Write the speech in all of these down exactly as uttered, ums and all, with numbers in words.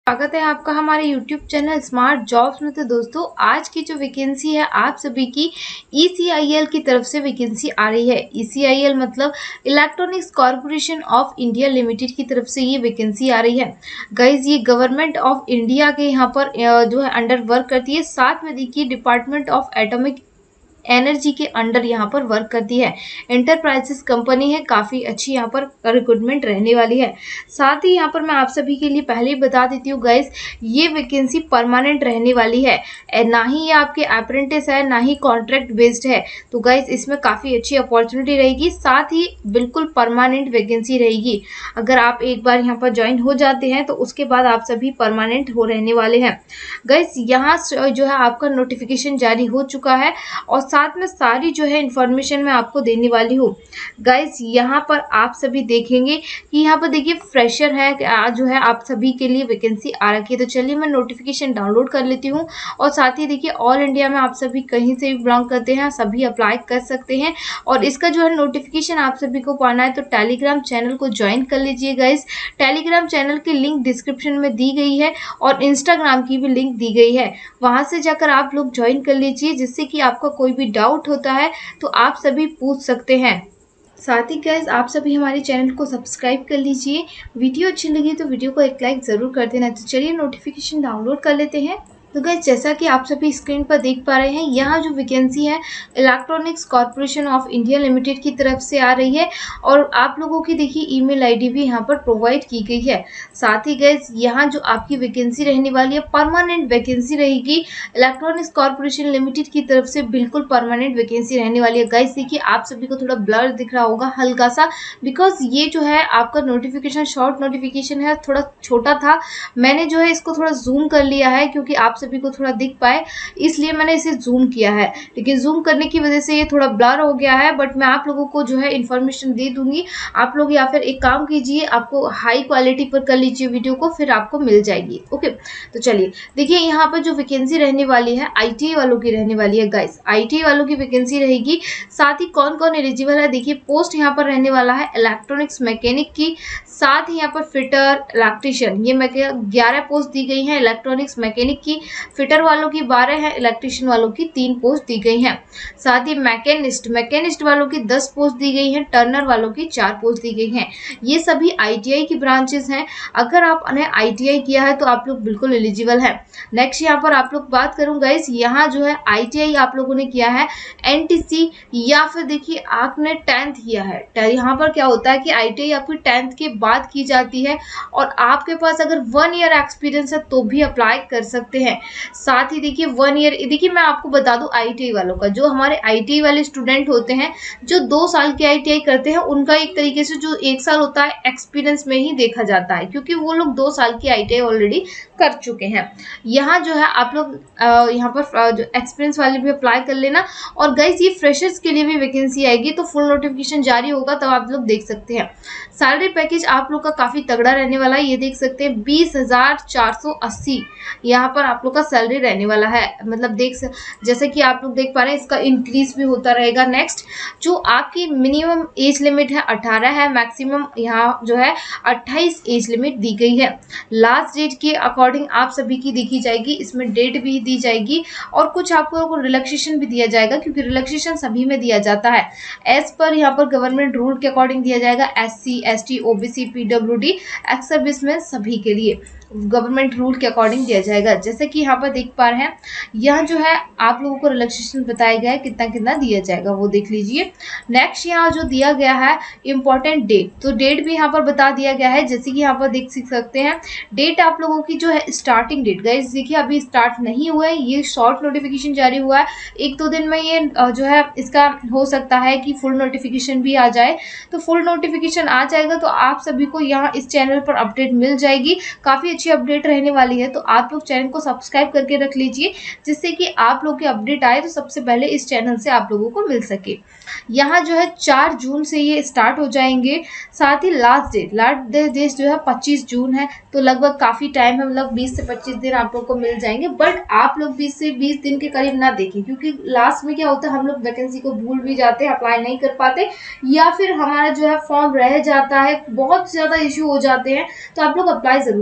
स्वागत है आपका हमारे यूट्यूब चैनल स्मार्ट जॉब्स में। तो दोस्तों आज की जो वैकेंसी है आप सभी की ई सी आई एल की तरफ से वैकेंसी आ रही है। ई सी आई एल मतलब electronics corporation of India limited की तरफ से ये वैकेंसी आ रही है। गाइज ये गवर्नमेंट ऑफ इंडिया के यहाँ पर जो है अंडर वर्क करती है। साथ में देखिए डिपार्टमेंट ऑफ एटॉमिक एनर्जी के अंडर यहाँ पर वर्क करती है। एंटरप्राइजेस कंपनी है, काफ़ी अच्छी यहाँ पर रिक्रूटमेंट रहने वाली है। साथ ही यहाँ पर मैं आप सभी के लिए पहले ही बता देती हूँ गाइस, ये वैकेंसी परमानेंट रहने वाली है, ना ही ये आपके अप्रेंटिस है ना ही कॉन्ट्रैक्ट बेस्ड है। तो गाइस इसमें काफ़ी अच्छी अपॉर्चुनिटी रहेगी, साथ ही बिल्कुल परमानेंट वैकेंसी रहेगी। अगर आप एक बार यहाँ पर ज्वाइन हो जाते हैं तो उसके बाद आप सभी परमानेंट हो रहने वाले हैं। गाइस यहाँ जो है आपका नोटिफिकेशन जारी हो चुका है और साथ में सारी जो है इन्फॉर्मेशन मैं आपको देने वाली हूँ। गाइस यहाँ पर आप सभी देखेंगे कि यहाँ पर देखिए फ्रेशर है जो है आप सभी के लिए वैकेंसी आ रखी है। तो चलिए मैं नोटिफिकेशन डाउनलोड कर लेती हूँ और साथ ही देखिए ऑल इंडिया में आप सभी कहीं से भी बिलोंग करते हैं सभी अप्लाई कर सकते हैं। और इसका जो है नोटिफिकेशन आप सभी को पाना है तो टेलीग्राम चैनल को ज्वाइन कर लीजिए गाइस। टेलीग्राम चैनल की लिंक डिस्क्रिप्शन में दी गई है और इंस्टाग्राम की भी लिंक दी गई है, वहां से जाकर आप लोग ज्वाइन कर लीजिए, जिससे कि आपका कोई भी डाउट होता है तो आप सभी पूछ सकते हैं। साथ ही गाइस आप सभी हमारे चैनल को सब्सक्राइब कर लीजिए। वीडियो अच्छी लगी तो वीडियो को एक लाइक ज़रूर कर देना। तो चलिए नोटिफिकेशन डाउनलोड कर लेते हैं। तो गाइस जैसा कि आप सभी स्क्रीन पर देख पा रहे हैं, यहाँ जो वैकेंसी है electronics corporation of India limited की तरफ से आ रही है और आप लोगों की देखिए ईमेल आईडी भी यहाँ पर प्रोवाइड की गई है। साथ ही गाइस यहाँ जो आपकी वैकेंसी रहने वाली है परमानेंट वैकेंसी रहेगी। इलेक्ट्रॉनिक्स कॉर्पोरेशन लिमिटेड की तरफ से बिल्कुल परमानेंट वैकेंसी रहने वाली है। गाइस देखिए आप सभी को थोड़ा ब्लर दिख रहा होगा हल्का सा, बिकॉज ये जो है आपका नोटिफिकेशन शॉर्ट नोटिफिकेशन है, थोड़ा छोटा था। मैंने जो है इसको थोड़ा जूम कर लिया है क्योंकि आप सभी को थोड़ा दिख पाए, इसलिए मैंने इसे जूम किया है। लेकिन जूम करने की वजह से ये थोड़ा ब्लर हो गया है, बट मैं आप लोगों को जो है इन्फॉर्मेशन दे दूंगी। आप लोग या फिर एक काम कीजिए, आपको हाई क्वालिटी पर कर लीजिए वीडियो को, फिर आपको मिल जाएगी। ओके तो चलिए देखिए यहाँ पर जो वैकेंसी रहने वाली है आई टी आई वालों की रहने वाली है। गाइस आई टी आई वालों की वैकेंसी रहेगी। साथ ही कौन कौन एलिजिबल है देखिए, पोस्ट यहाँ पर रहने वाला है इलेक्ट्रॉनिक्स मैकेनिक की, साथ ही यहाँ पर फिटर इलेक्ट्रिशियन, ये ग्यारह पोस्ट दी गई है इलेक्ट्रॉनिक्स मैकेनिक की। फिटर वालों की बारह है, इलेक्ट्रिशियन वालों की तीन पोस्ट दी गई हैं। साथ ही मैकेनिस्ट मैकेनिस्ट वालों की दस पोस्ट दी गई हैं, टर्नर वालों की चार पोस्ट दी गई हैं। ये सभी आई टी आई की ब्रांचेस हैं। अगर आपने आई टी आई किया है तो आप लोग बिल्कुल एलिजिबल हैं। नेक्स्ट यहाँ पर आप लोग बात करूँ गाइस, यहाँ जो है आई टी आई आप लोगों ने किया है एन टी सी या फिर देखिए आपने टेंथ किया है। यहाँ पर क्या होता है कि आई टी आई आपकी टेंथ के बाद की जाती है और आपके पास अगर वन ईयर एक्सपीरियंस है तो भी अप्लाई कर सकते हैं। साथ ही देखिए वन ईयर देखिए मैं आपको बता दूं आई टी आई वालों का, जो हमारे आई टी आई वाले स्टूडेंट होते हैं जो दो साल के आई टी आई करते हैं, उनका एक तरीके से जो एक साल होता है एक्सपीरियंस में ही देखा जाता है, क्योंकि वो लोग दो साल की आई टी आई ऑलरेडी कर चुके हैं। यहाँ जो है आप लोग यहाँ पर जो एक्सपीरियंस वाले भी अप्लाई कर लेना। और गाइस ये फ्रेशर्स के लिए भी वैकेंसी आएगी, तो फुल नोटिफिकेशन जारी होगा तब आप लोग देख सकते हैं। सैलरी पैकेज आप लोग का काफी तगड़ा रहने वाला है, ये देख सकते हैं बीस हजार चार सौ अस्सी यहाँ पर आप लोग का सैलरी रहने वाला है। मतलब देख जैसे कि आप लोग देख पा रहे हैं इसका इंक्रीज भी होता रहेगा। नेक्स्ट जो आपकी मिनिमम एज लिमिट है अठारह है, मैक्सिमम यहाँ जो है अट्ठाईस एज लिमिट दी गई है। लास्ट डेट के अकॉर्डिंग आप सभी की देखी जाएगी, इसमें डेट भी दी जाएगी और कुछ आपको रिलैक्सेशन भी दिया जाएगा, क्योंकि रिलैक्सेशन सभी में दिया जाता है। एज पर यहाँ पर गवर्नमेंट रूल के अकॉर्डिंग दिया जाएगा, S C S T O B C P W D ex service में सभी के लिए गवर्नमेंट रूल के अकॉर्डिंग दिया जाएगा। जैसे कि यहाँ पर देख पा रहे हैं, यहाँ जो है आप लोगों को रिलैक्सेशन बताया गया है कितना कितना दिया जाएगा, वो देख लीजिए। नेक्स्ट यहाँ जो दिया गया है इम्पोर्टेंट डेट, तो डेट भी यहाँ पर बता दिया गया है, जैसे कि यहाँ पर देख सकते हैं डेट आप लोगों की जो है स्टार्टिंग डेट। गाइस देखिए अभी स्टार्ट नहीं हुआ है, ये शॉर्ट नोटिफिकेशन जारी हुआ है, एक दो दिन में ये जो है इसका हो सकता है कि फुल नोटिफिकेशन भी आ जाए। तो फुल नोटिफिकेशन आ जाएगा तो आप सभी को यहाँ इस चैनल पर अपडेट मिल जाएगी, काफ़ी अच्छी अपडेट रहने वाली है। तो आप लोग चैनल को सब्सक्राइब करके रख लीजिए, जिससे कि आप लोग की अपडेट आए तो सबसे पहले इस चैनल से आप लोगों को मिल सके। यहाँ जो है चार जून से ये स्टार्ट हो जाएंगे। साथ ही लास्ट डेट लास्ट डेट जो है पच्चीस जून है, तो लगभग काफ़ी टाइम है, मतलब बीस से पच्चीस दिन आप लोग को मिल जाएंगे। बट आप लोग बीस से बीस दिन के करीब ना देखें, क्योंकि लास्ट में क्या होता है हम लोग वैकेंसी को भूल भी जाते हैं, अप्लाई नहीं कर पाते, या फिर हमारा जो है फॉर्म रह जाता है, बहुत ज़्यादा इशू हो जाते हैं, तो आप लोग अप्लाई ज़रूर कर दें।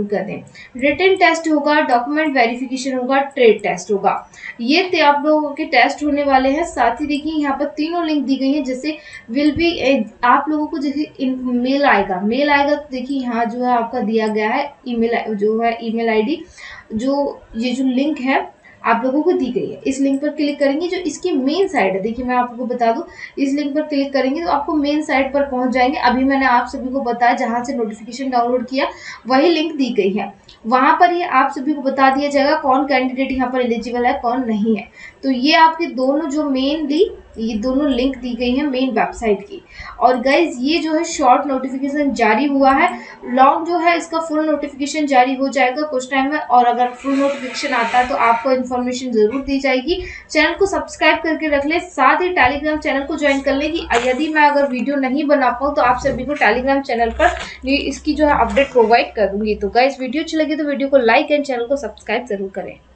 रिटन टेस्ट होगा, डॉक्यूमेंट वेरिफिकेशन होगा, ट्रेड टेस्ट होगा। ये थे आप लोगों के टेस्ट होने वाले हैं। साथ ही देखिए यहाँ पर तीनों लिंक दी गई है। जैसे विल बी आप लोगों को जैसे मेल आएगा मेल आएगा तो देखिए यहाँ जो है आपका दिया गया है ईमेल, जो है ईमेल आईडी, जो ये जो लिंक है आप लोगों को दी गई है। इस लिंक पर क्लिक करेंगे, जो इसकी मेन साइट है, देखिए मैं आपको बता दूं, इस लिंक पर क्लिक करेंगे तो आपको मेन साइट पर पहुंच जाएंगे। अभी मैंने आप सभी को बताया जहां से नोटिफिकेशन डाउनलोड किया वही लिंक दी गई है। वहां पर ये आप सभी को बता दिया जाएगा कौन कैंडिडेट यहाँ पर एलिजिबल है कौन नहीं है। तो ये आपके दोनों जो मेनली ये दोनों लिंक दी गई है मेन वेबसाइट की। और गाइज ये जो है शॉर्ट नोटिफिकेशन जारी हुआ है, लॉन्ग जो है इसका फुल नोटिफिकेशन जारी हो जाएगा कुछ टाइम में। और अगर फुल नोटिफिकेशन आता है तो आपको इन्फॉर्मेशन जरूर दी जाएगी। चैनल को सब्सक्राइब करके रख ले, साथ ही टेलीग्राम चैनल को ज्वाइन कर ले कि यदि मैं अगर वीडियो नहीं बना पाऊँ तो आप सभी को टेलीग्राम चैनल पर इसकी जो है अपडेट प्रोवाइड करूंगी। तो गाइज वीडियो अच्छी लगी तो वीडियो को लाइक एंड चैनल को सब्सक्राइब जरूर करें।